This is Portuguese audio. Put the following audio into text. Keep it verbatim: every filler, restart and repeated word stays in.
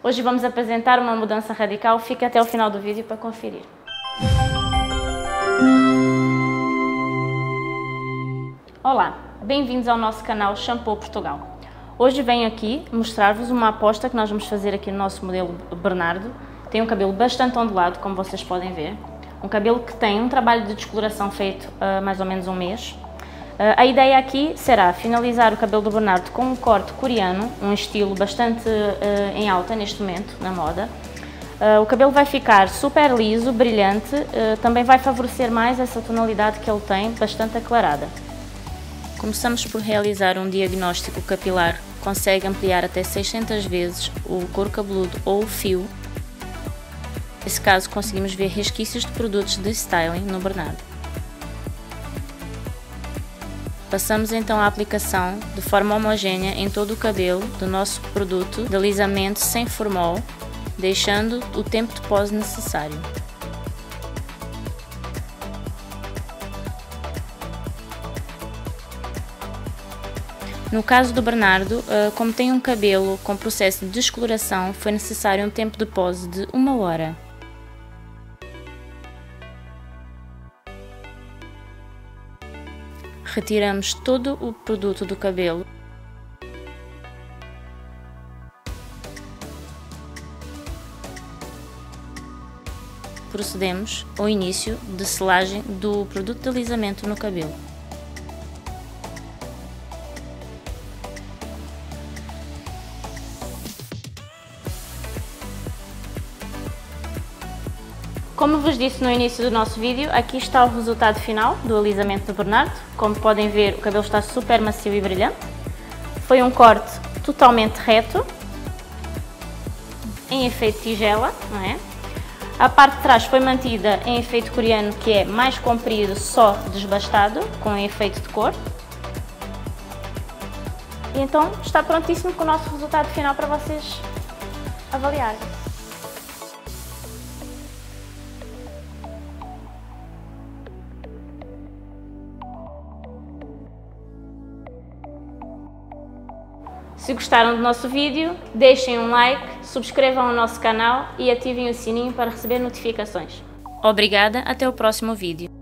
Hoje vamos apresentar uma mudança radical, fica até o final do vídeo para conferir. Olá, bem-vindos ao nosso canal Shampoo Portugal. Hoje venho aqui mostrar-vos uma aposta que nós vamos fazer aqui no nosso modelo Bernardo. Tem um cabelo bastante ondulado, como vocês podem ver. Um cabelo que tem um trabalho de descoloração feito há mais ou menos um mês. Uh, a ideia aqui será finalizar o cabelo do Bernardo com um corte coreano, um estilo bastante uh, em alta neste momento, na moda. Uh, o cabelo vai ficar super liso, brilhante, uh, também vai favorecer mais essa tonalidade que ele tem, bastante aclarada. Começamos por realizar um diagnóstico capilar, consegue ampliar até seiscentas vezes o couro cabeludo ou o fio. Nesse caso conseguimos ver resquícios de produtos de styling no Bernardo. Passamos então a aplicação de forma homogénea em todo o cabelo do nosso produto de alisamento sem formol, deixando o tempo de pose necessário. No caso do Bernardo, como tem um cabelo com processo de descoloração, foi necessário um tempo de pose de uma hora. Retiramos todo o produto do cabelo. Procedemos ao início de selagem do produto de alisamento no cabelo. Como vos disse no início do nosso vídeo, aqui está o resultado final do alisamento do Bernardo. Como podem ver, o cabelo está super macio e brilhante. Foi um corte totalmente reto, em efeito tigela, não é? A parte de trás foi mantida em efeito coreano, que é mais comprido, só desbastado, com efeito de cor. E então está prontíssimo com o nosso resultado final para vocês avaliarem. Se gostaram do nosso vídeo, deixem um like, subscrevam o nosso canal e ativem o sininho para receber notificações. Obrigada, até o próximo vídeo.